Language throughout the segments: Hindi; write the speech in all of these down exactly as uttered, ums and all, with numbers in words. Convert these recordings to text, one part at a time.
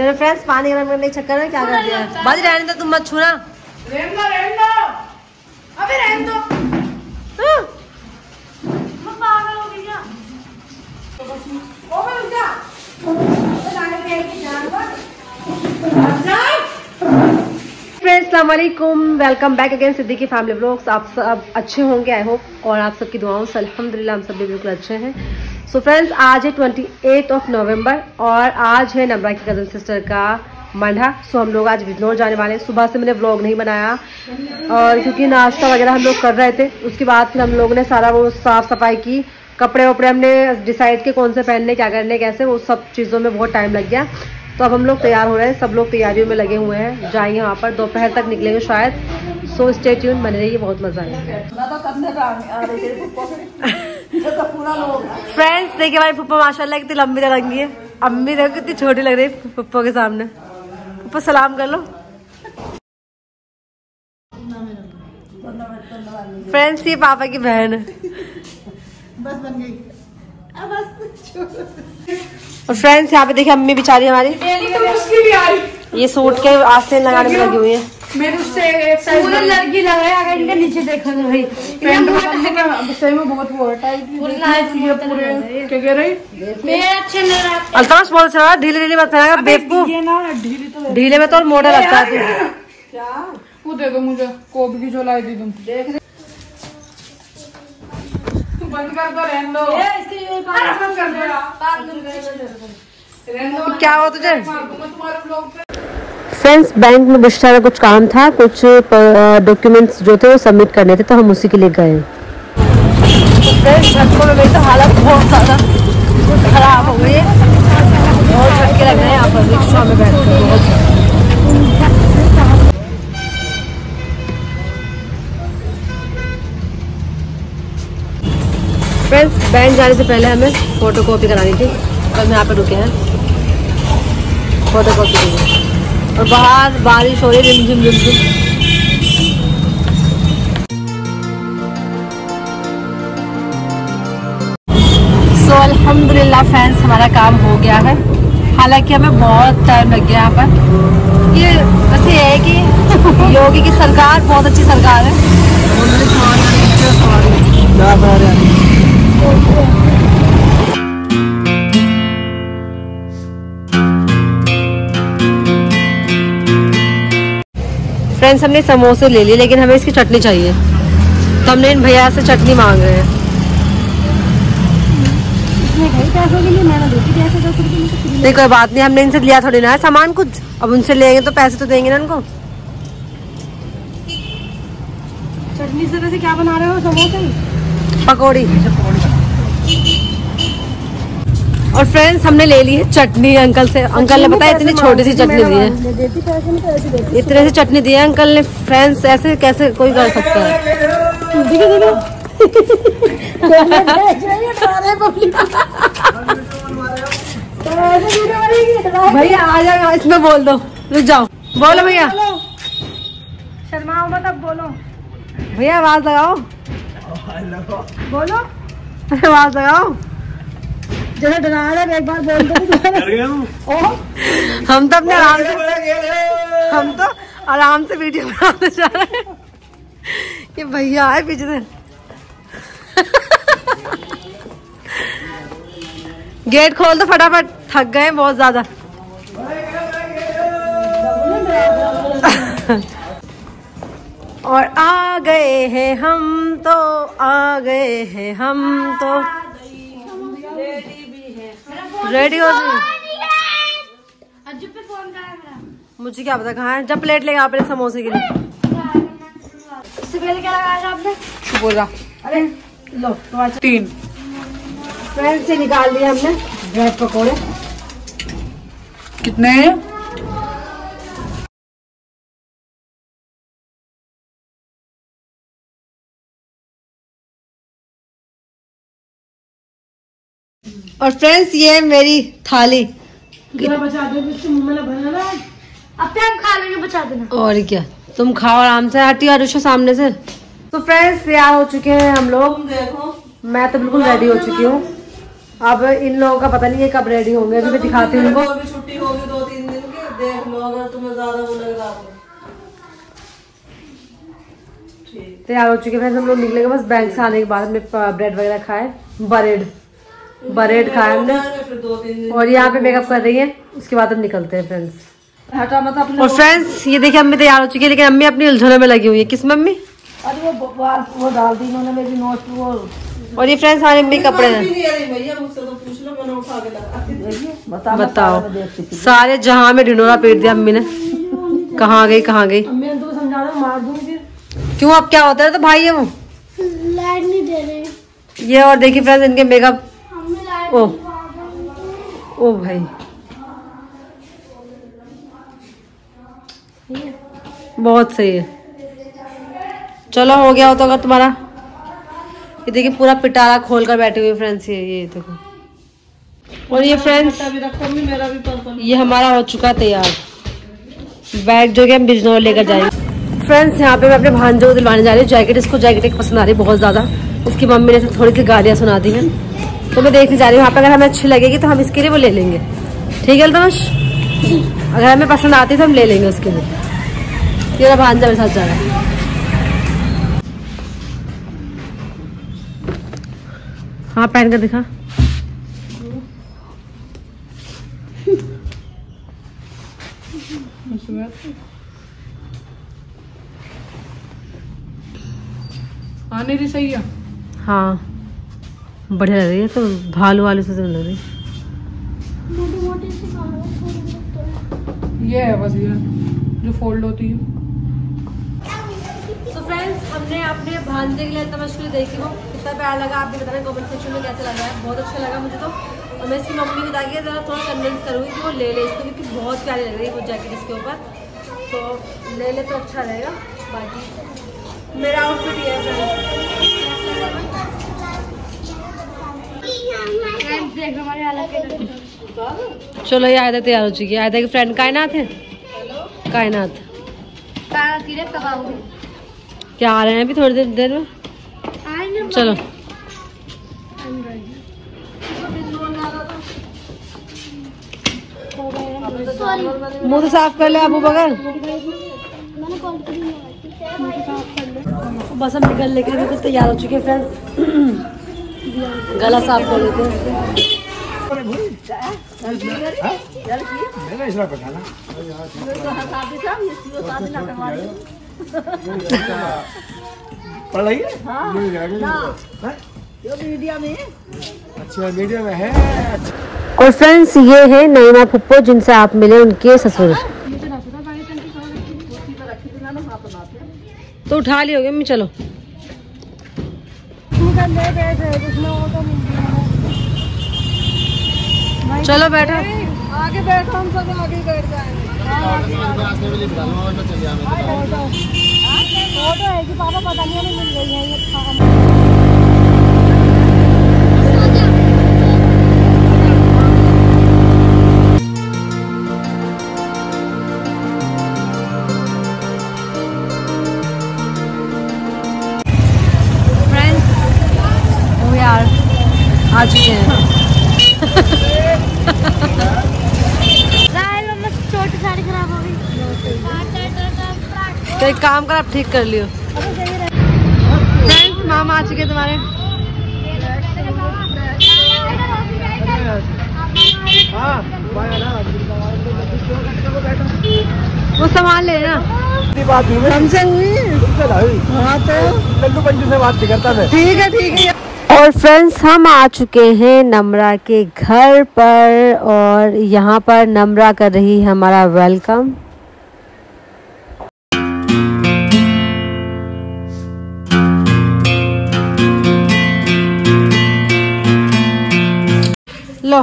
मेरे फ्रेंड्स पानी गरम करने के चक्कर में क्या कर दिया है। बाजी रहने दो, तुम मत छूना। रहने दो, रहने दो, अबे रहने दो। मैं पागल हो गई क्या? ओ मैं रुक जा। फ्रेंड्स अस्सलाम वालेकुम, welcome back again Siddiqui family vlogs. आप सब अच्छे होंगे आई होप, और आप सबकी दुआओं से अल्हम्दुलिल्लाह हम सब भी बिल्कुल अच्छे हैं। सो so फ्रेंड्स आज है अट्ठाईस ऑफ नवंबर और आज है नम्रा की कज़न सिस्टर का मंडा। सो so हम लोग आज बिजनौर जाने वाले हैं। सुबह से मैंने व्लॉग नहीं बनाया और क्योंकि नाश्ता वगैरह हम लोग कर रहे थे, उसके बाद फिर हम लोगों ने सारा वो साफ़ सफाई की, कपड़े वपड़े हमने डिसाइड किए कौन से पहनने, क्या करने, कैसे, वो सब चीज़ों में बहुत टाइम लग गया। तो अब हम लोग तैयार हो रहे हैं, सब लोग तैयारियों में लगे हुए हैं, जाएंगे वहाँ पर, दोपहर तक निकलेंगे शायद। सो स्टे ट्यून, बने रहिए, बहुत मजा आएगा। फ्रेंड्स देखिए हमारी पप्पा माशाल्लाह कितनी लंबी रंगी है, अम्मी देखो कितनी छोटी लग रही है पप्पा के सामने। पप्पा सलाम कर लो। फ्रेंड्स ये पापा की बहन है, बस बन गई। अब बस और फ्रेंड्स यहाँ पे देखिए अम्मी बेचारी हमारी ये सूट के आस्तीन लगाने में लगी हुई है। मेरे उससे एक साइड पूरा लड़की लग रहा है, अगर इनके नीचे देखो तो भाई पैंट में सही में बहुत वो टाइट पूरे क्या कह रही मेरे अच्छे लग रहा है। अल्ताफ बोल रहा है ढीले ढीले मत पहनाएगा बेवकूफ, ये ना ढीली तो ढीले में तो और मोटा लगता है तू। क्या वो दे दो मुझे, कोप की जो लाई दी तुम देख बंद कर दो, रहने दो, इसके ये बंद कर दो यार, रहने दो। क्या हुआ तुझे? तुम्हारे ब्लॉग पे फ्रेंड्स बैंक में बुशरा का कुछ काम था, कुछ डॉक्यूमेंट्स जो थे वो सबमिट करने थे, तो हम उसी के लिए गए। तो फ्रेंड्स झटकों में मेरी तो हालत बहुत ज़्यादा खराब हो गई है, बहुत झटके लग रहे हैं यहाँ पर रिक्शा में बैठ कर बहुत। फ्रेंड्स बैंक जाने से पहले हमें फोटो कॉपी करानी थी, तो हम यहाँ पर रुके हैं फोटो कॉपी के लिए। और बाहर बारिश हो रही है, रिमझिम रिमझिम। सो अल्हम्दुलिल्लाह फ्रेंड्स हमारा काम हो गया है, हालांकि हमें बहुत टाइम लग गया यहाँ पर। ये बस ये है कि योगी की सरकार बहुत अच्छी सरकार है। फ्रेंड्स हमने समोसे ले लिए, लेकिन हमें इसकी चटनी चाहिए, तो हमने इन भैया से चटनी मांग रहे हैं। नहीं कोई बात नहीं, हमने इनसे लिया थोड़ी ना है सामान कुछ, अब उनसे लेंगे तो पैसे तो देंगे ना उनको। चटनी से वैसे क्या बना रहे हो? समोसे, पकौड़ी। और फ्रेंड्स हमने ले ली है चटनी अंकल से। अंकल ने बताया इतनी छोटी सी चटनी दी है, इतने सी चटनी दी है अंकल ने। फ्रेंड्स ऐसे कैसे कोई कर सकता है? भैया आ जाओ, इसमें बोल दो, रुक जाओ, बोलो भैया, शर्माओ मत, अब बोलो भैया आवाज लगाओ, बोलो आवाज लगाओ, जैसे डरा रहा है, एक बार बोल दो। हम तो अपने आराम से हम तो आराम से वीडियो बनाने जा रहे हैं कि भैया आए पीछे से। गेट खोल दो फटाफट, थक गए बहुत ज्यादा। और आ गए हैं हम तो, आ गए हैं हम तो, रेडी हो गई। मुझे क्या पता कहाँ है, जब प्लेट लेगा आपने समोसे के लिए। इससे पहले क्या लगाया आपने? बोला अरे लो तीन। फ्रेंड्स से निकाल दिया हमने ब्रेड पकौड़े। कितने? और फ्रेंड्स ये मेरी थाली, बचा दो, मुंह में भरना ना, अब हम खा लेंगे, बचा देना। और क्या, तुम खाओ आराम से, हटी और सामने से। तो फ्रेंड्स तैयार हो चुके हैं हम लोग, देखो मैं तो बिल्कुल रेडी हो चुकी हूँ। अब इन लोगों का पता नहीं है कब रेडी होंगे, अभी मैं दिखाती हूँ उनको। छुट्टी होगी दो तीन दिन की, तुम्हें ज्यादा वो लग रहा है। तैयार हो चुके हैं हम लोग, निकलेंगे बस बैंक से आने के बाद। हमने ब्रेड वगैरह खाए, ब्रेड ब्रेड खाया हमने, और यहाँ पे मेकअप कर रही है। उसके बाद हम निकलते हैं फ्रेंड्स। हटा मत अपने। और फ्रेंड्स ये देखिए अम्मी तैयार हो चुकी है, लेकिन अम्मी अपनी उलझनों में लगी हुई है। किस मम्मी? अरे वो वो डाल दी इन्होंने मेरी नोट वो। और ये फ्रेंड्स हमारे अम्मी कपड़े हैं। बता, बताओ, सारे जहां में ढिंडोरा पीट दिया अम्मी ने। कहाँ गई कहाँ गई? अम्मी ने तो समझा रहा मार दूंगी। क्यों, अब क्या होता है? तो भाई है वो, लाइट नहीं दे रहे ये। और देखिए फ्रेंड्स इनके मेकअप। ओ ओ भाई बहुत सही है। चलो हो गया हो तो अगर तुम्हारा। ये देखिए पूरा पिटारा खोल कर बैठे हुए फ्रेंड्स। ये ये देखो। और ये फ्रेंड्स ये हमारा हो चुका तैयार बैग, जो कि हम बिजनौर लेकर जाएंगे। फ्रेंड्स यहाँ पे मैं अपने भांजे को दिलवाने जा रही हूँ जैकेट। इसको जैकेट एक पसंद आ रही है बहुत ज्यादा। उसकी मम्मी ने थोड़ी सी गालियाँ सुना दी हैं, तो मैं देखने जा रही हूँ वहाँ पे। अगर हमें अच्छी लगेगी तो हम इसके लिए वो ले लेंगे। ठीक है अल्तमश? अगर हमें पसंद आती है तो हम ले लेंगे उसके लिए। मेरा भांजा मेरे साथ जा रहा है। हाँ पहन कर दिखा। हाँ नहीं रही, सही है। हाँ बढ़िया लग रही है, तो भालू वालू से लग रही है। ये है बस, ये जो फोल्ड होती है। तो फ्रेंड्स हमने अपने भांजे के लिए अल्तमश के लिए देखी, वो कितना प्यारा लगा आप भी बताना कमेंट सेक्शन में कैसा लगा है। बहुत अच्छा लगा मुझे तो। और मैं इसकी मम्मी को ताकि ज़रा थोड़ा कन्विंस करूँगी कि वो ले ले इसको, क्योंकि बहुत प्यारी लग रही है वो जैकेट इसके ऊपर। तो ले ले तो अच्छा रहेगा। बाकी मेरा आउटफिट ये है फ्रेंड्स। चलो ये आयदा तैयार हो चुकी है। आयदा की फ्रेंड कायनात है। कायनात क्या आ रहे हैं अभी थोड़ी देर देर में। चलो मुंह तो साफ कर ले अबू बकर। बस हम निकल लेके भी तो तैयार हो चुके हैं फ्रेंड्स। गला साफ कर लेते हैं। पढ़ाई मीडिया में। अच्छा मीडिया में है। और फ्रेंड्स ये है नईमा फुप्पो, जिनसे आप मिले, उनके ससुर। तो उठा लियो मैं। चलो चलो बैठो। आगे बैठो, हम सब आगे बैठ जाएंगे। फोटो है कि पापा पता नहीं हमें मिल गई है ये। आ चुके हैं। छोटी साड़ी खराब हो गई, तो एक काम कर आप ठीक कर लियो। फ्रेंड्स मामा आ चुके तुम्हारे। वो सामान लेना हमसे हुई। हाँ तो लल्लू पंजू से बात करता मैं। ठीक है ठीक है। और फ्रेंड्स हम आ चुके हैं नम्रा के घर पर, और यहाँ पर नम्रा कर रही है हमारा वेलकम। लो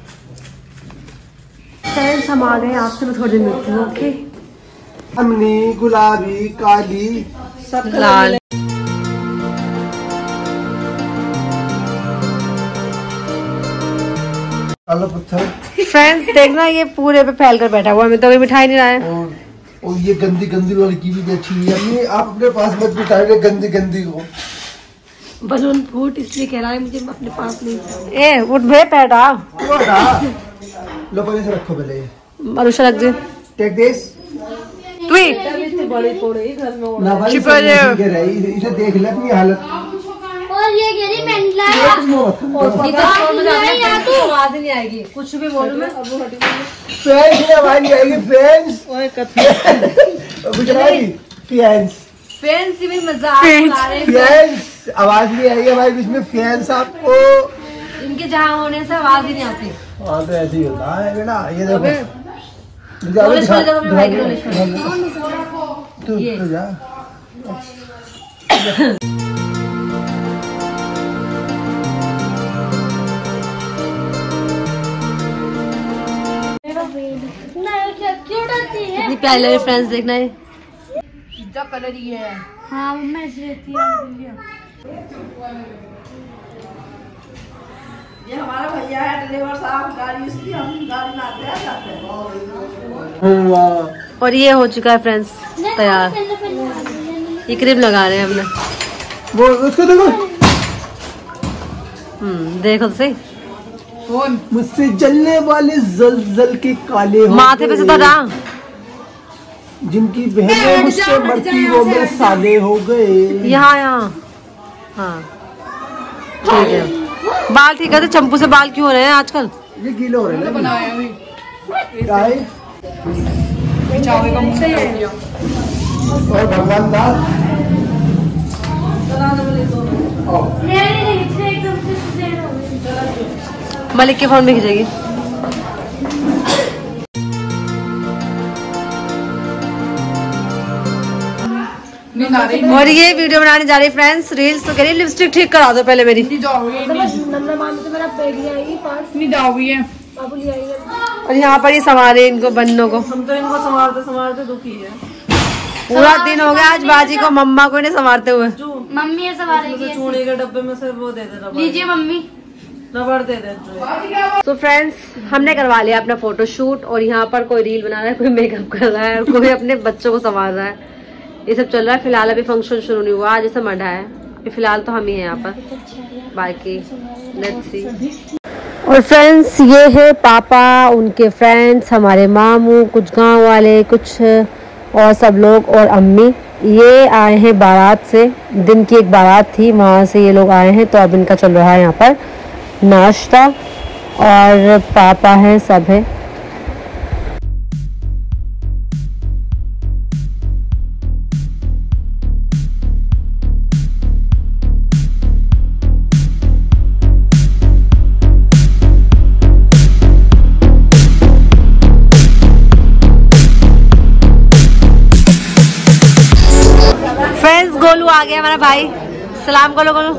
फ्रेंड्स हम आ गए, आपसे मैं थोड़ी देर मिलती हूँ। ओके अमनी, गुलाबी, काली, सब लाल। फ्रेंड्स देखना ये पूरे पे फैल कर बैठा हुआ, हमें तो कोई मिठाई नहीं रहा है। और, और ये गंदी गंदी लड़की भी बैठी हुई है। अम्मी आप अपने पास मत बिठाइए गंदी गंदी को। बलून फूट इसलिए कह रहा है मुझे अपने पास नहीं। ए उठ भे पैदा लो पहले से रखो पहले। मरुषा रख दे। टेक दिस ट्वीट बड़ी थोड़ी घर में ना भाई इसे देख ले अपनी हालत। और ये कह रही मैं आवाज नहीं आएगी कुछ भी बोलूं मैं। फ्रेंड्स की आवाज नहीं आएगी। फ्रेंड्स गुजराती फ्रेंड्स फैंस भी मजाक उड़ा रहे हैं। फ्रेंड्स आवाज नहीं आएगी हमारे बीच में। फ्रेंड्स आपको इनके जहाँ होने से आवाज ही नहीं आती। हाँ तो ऐसे ही होता है बेटा। ये देखो नॉलेज खोल दो, मैं माइक नॉलेज खोल तू तो जा। क्यों डरती है? कितनी प्यारी लग रही फ्रेंड्स देखना है। सीधा कलर ही है। हाँ मैं ऐसी रहती है। ये हमारा भैया है ड्राइवर साहब, गाड़ी उसकी, हम गाड़ी में आते हैं जाते हैं। और ये हो चुका है फ्रेंड्स तैयार। पहले पहले ये क्रीम लगा रहे हैं हमने। वो उसको देखो। हम्म देखो तो सही। कौन मुझसे जलने वाले जल जल के काले हो माथे पे से तो रहा। जिनकी बहनें मुझसे मरती वो मेरे साले हो गए। यहाँ यहाँ हाँ ठीक है। बाल ठीक है तो चंपू से बाल क्यों हो रहे हैं आजकल? ये गीले हो रहे हैं बनाया हुई क्या है? चावल का मुंह है और भगवान दास मलिक के फोन में खींचेगी। और ये वीडियो बनाने जा रही फ्रेंड्स रील्स। तो कह रही लिपस्टिक ठीक करा दो पहले मेरी। और यहाँ पर ही संवारे इनको बनने को। हम तो इनको संभालते संभालते दुखी है। पूरा दिन हो गया आज बाजी को मम्मा को नहीं संवारते हुए। मम्मी ऐसा बात चूने के डब्बे में से वो दे दे रबड़। लीजिए मम्मी। रबड़ दे दे। तो फ्रेंड्स हमने करवा लिया अपना फोटो शूट। और यहाँ पर कोई रील बना रहा है, कोई मेकअप कर रहा है, कोई अपने बच्चों को संवार रहा है। ये सब चल रहा है। फिलहाल अभी फंक्शन शुरू नहीं हुआ, आज ऐसा मढ़ा है। अभी फिलहाल तो हम ही हैं यहाँ पर, बाकी लेट्स सी। और फ्रेंड्स ये है पापा, उनके फ्रेंड्स, हमारे मामू, कुछ गांव वाले, कुछ और सब लोग, और अम्मी। ये आए हैं बारात से। दिन की एक बारात थी, वहाँ से ये लोग आए हैं। तो अब इनका चल रहा है यहाँ पर नाश्ता। और पापा हैं, सब है। गोलू आ गया हमारा भाई। सलाम गोलू। गोलू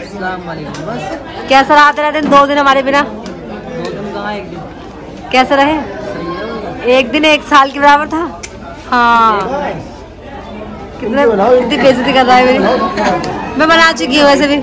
कैसा रहा तेरा दिन? दो दिन हमारे बिना। दो दिन कहाँ एक दिन। कैसे रहे? एक दिन एक साल के बराबर था। हाँ कितने कितनी बेइज्जती कर रहा है मेरी। मैं बना चुकी हूँ वैसे भी।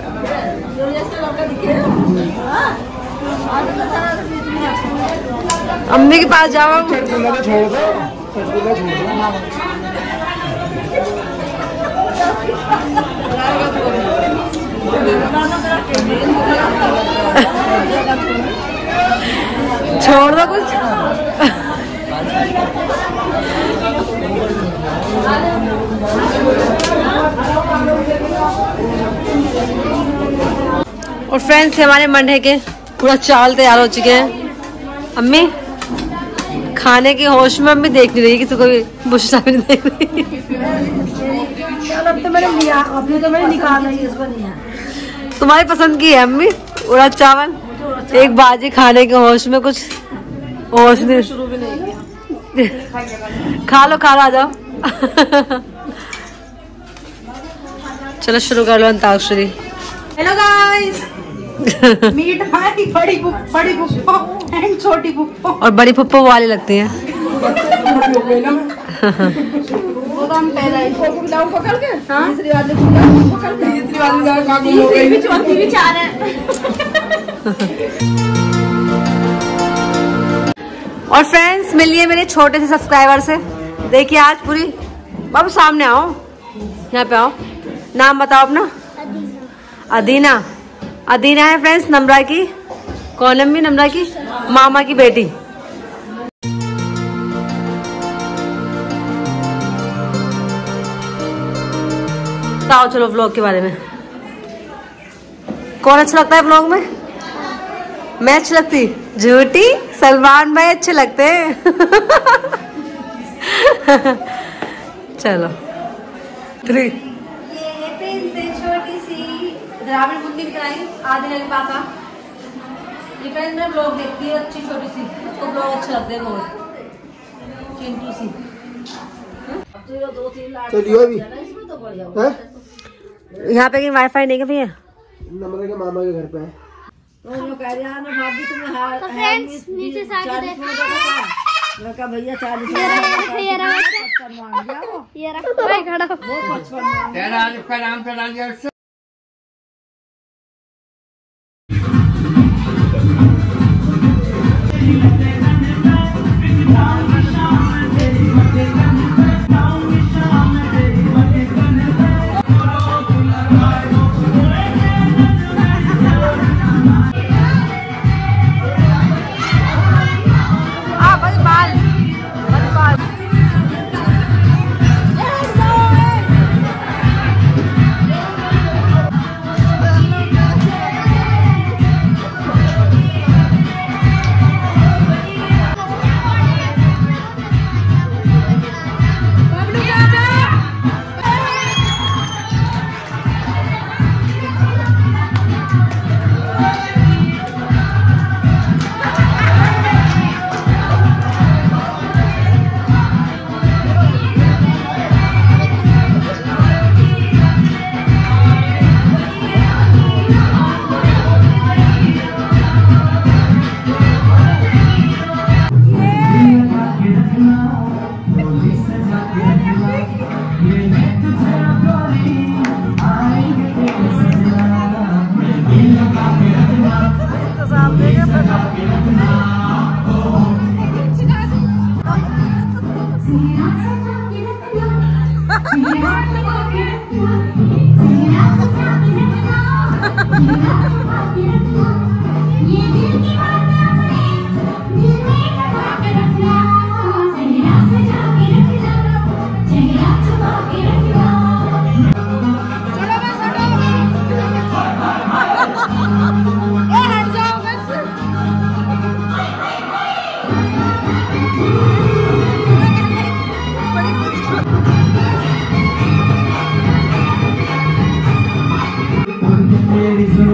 अम्मी के पास जाओ। छोड़ दो कुछ। और फ्रेंड्स हमारे मंडे के पूरा चावल तैयार हो चुके हैं। अम्मी खाने की होश में अम्मी देख नहीं रही, किसी को भी बुशा भी नहीं देख रही। अब तो मैंने लिया, अभी तो मैंने निकाला ही इसको नहीं है। तुम्हारी पसंद की है अम्मी उड़द चावल। एक बाजी खाने के होश में कुछ होश नहीं। शुरू भी नहीं किया। खा लो खा लो, आ जाओ। चलो शुरू कर लो अंताक्षरी। Hello guys. मीट भाई बड़ी बड़ी पुप्पो एंड छोटी पुप्पो। और बड़ी पुप्पो वाली लगती है। वो तो हम पहले ही खिलाओ पकड़ के। हाँ तीसरी वाली खिलाओ पकड़ के। तीसरी वाली का काम हो गई। भी चौथी भी चार है। और फ्रेंड्स मिलिए मेरे छोटे से सब्सक्राइबर से। देखिए आज पूरी बाबू सामने आओ, यहाँ पे आओ। नाम बताओ अपना। अदीना। अदीना है फ्रेंड्स नम्रा की, कौन अम्मी? नम्रा की मामा की बेटी। बताओ चलो व्लॉग के बारे में। कौन अच्छा लगता है व्लॉग में? मैं अच्छी लगती? झूठी, सलमान भाई अच्छे लगते हैं। चलो थ्री। ये पेन से छोटी सी द्राविड़ मुंडी भी कराई आधे के पास आ। ये फ्रेंड में व्लॉग देखती है अच्छी छोटी सी, उसको व्लॉग अच्छा लगते हैं बहुत। चिंटू सी दो तीन लाख चलिए अभी यहाँ पे वाईफाई नहीं है भैया? नंबर के मामा के घर पे है। तो फ्रेंड्स नीचे से आके देखो भैया चालीस ये रहा ये रहा भाई खड़ा उसका नाम चला दिया। Ladies